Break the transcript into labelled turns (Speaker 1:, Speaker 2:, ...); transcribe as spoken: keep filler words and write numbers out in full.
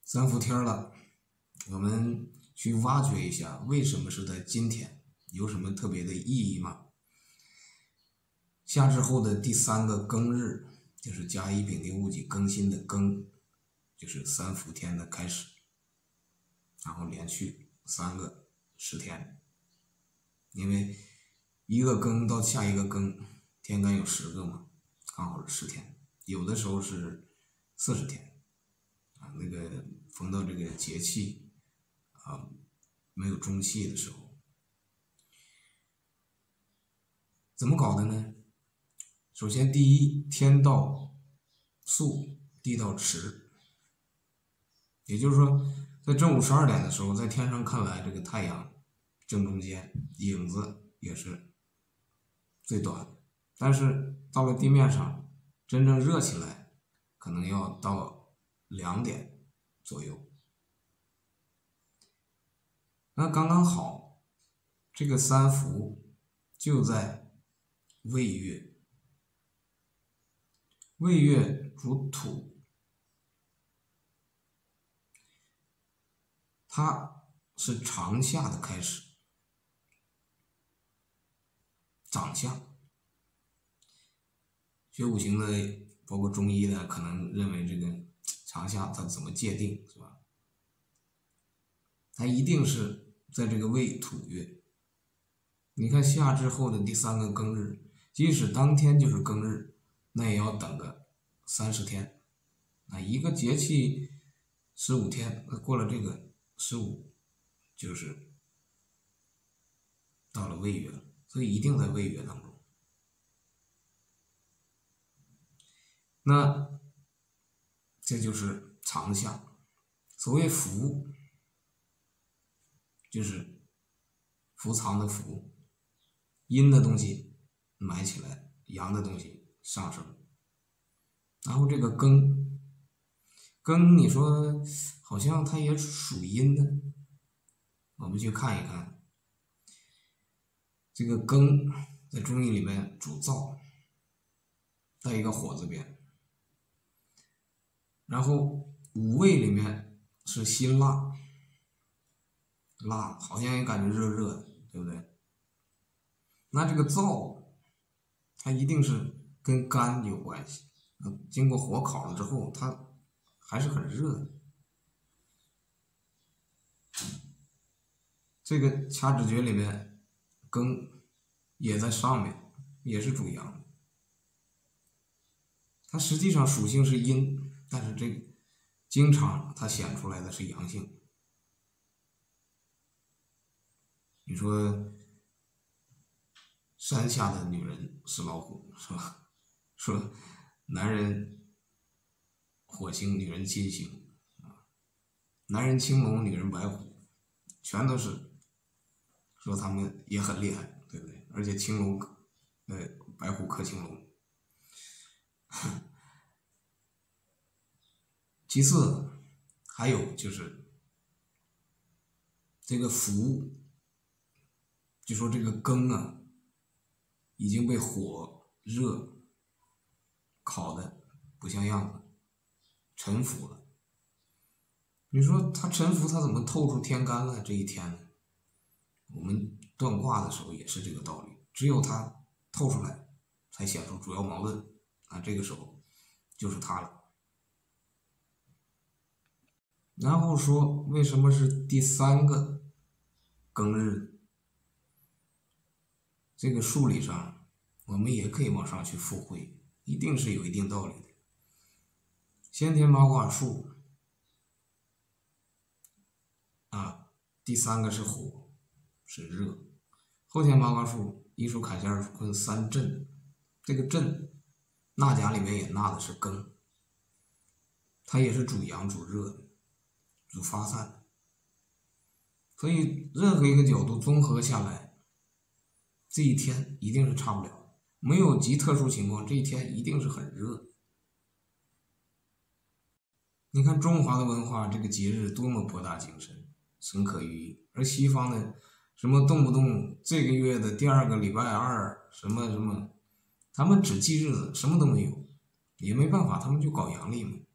Speaker 1: 三伏天了，我们去挖掘一下为什么是在今天，有什么特别的意义吗？夏至后的第三个庚日，就是甲乙丙丁戊己庚辛的庚，就是三伏天的开始，然后连续三个十天，因为一个庚到下一个庚，天干有十个嘛，刚好是十天，有的时候是四十天。啊，那个逢到这个节气啊，没有中气的时候，怎么搞的呢？首先，第一，天道肃，地道迟，也就是说，在正午十二点的时候，在天上看来，这个太阳正中间，影子也是最短，但是到了地面上，真正热起来，可能要到两点左右。那刚刚好，这个三伏就在未月，未月主土，它是长夏的开始，长夏。学五行的，包括中医的，可能认为这个长夏它怎么界定，是吧？它一定是在这个未土月。你看夏至后的第三个庚日，即使当天就是庚日，那也要等个三十天。那一个节气十五天，那过了这个十五，就是到了未月了，所以一定在未月当中。那这就是长夏。所谓伏，就是伏藏的伏，阴的东西埋起来，阳的东西上升。然后这个庚，庚你说好像它也属阴的，我们去看一看，这个庚在中医里面主燥，带一个火字边，然后五味里面是辛辣，辣好像也感觉热热的，对不对？那这个燥，它一定是跟肝有关系，经过火烤了之后，它还是很热的。这个掐指诀里面，庚也在上面，也是主阳，它实际上属性是阴，但是这个经常它显出来的是阳性。你说山下的女人是老虎，是吧？说男人火星，女人金星，男人青龙，女人白虎，全都是说他们也很厉害，对不对？而且青龙，呃，白虎克青龙。其次，还有就是这个伏，就说这个庚啊，已经被火热烤的不像样子，沉浮了。你说它沉浮，它怎么透出天干了？这一天呢？我们断卦的时候也是这个道理，只有它透出来，才显出主要矛盾啊。这个时候就是它了。然后说为什么是第三个庚日？这个数理上我们也可以往上去附会，一定是有一定道理的。先天八卦数啊，第三个是火，是热。后天八卦数一数坎下二数坤三震，这个震纳甲里面也纳的是庚，它也是主阳主热的，主发散的。所以任何一个角度综合下来，这一天一定是差不了，没有极特殊情况，这一天一定是很热。你看中华的文化，这个节日多么博大精深，深刻寓意，而西方的什么动不动这个月的第二个礼拜二什么什么，他们只记日子，什么都没有，也没办法，他们就搞阳历嘛。